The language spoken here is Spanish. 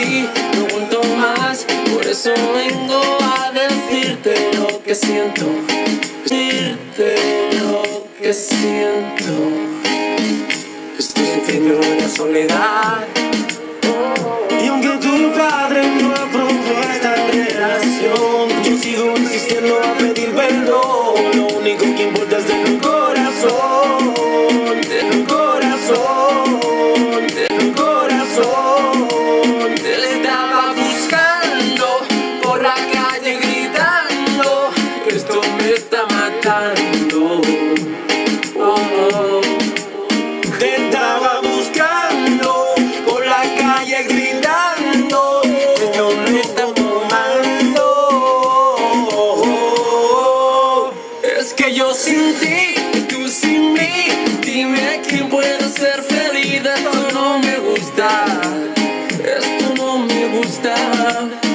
ti, no aguanto más. Por eso vengo a decirte lo que siento, decirte lo que siento. Estoy sufriendo en la soledad, y aunque tu padre no aprobó esta relación, yo sigo insistiendo a pedir perdón. Lo único que importa es de mi corazón, de mi corazón, de mi corazón. Te estaba buscando por la calle gritando que esto me está matando. Oh, oh. Te estaba buscando por la calle gritando que esto me está tomando. Es que yo sin ti y tú sin mí, dime quién puede ser feliz. Esto no me gusta, esto no me gusta.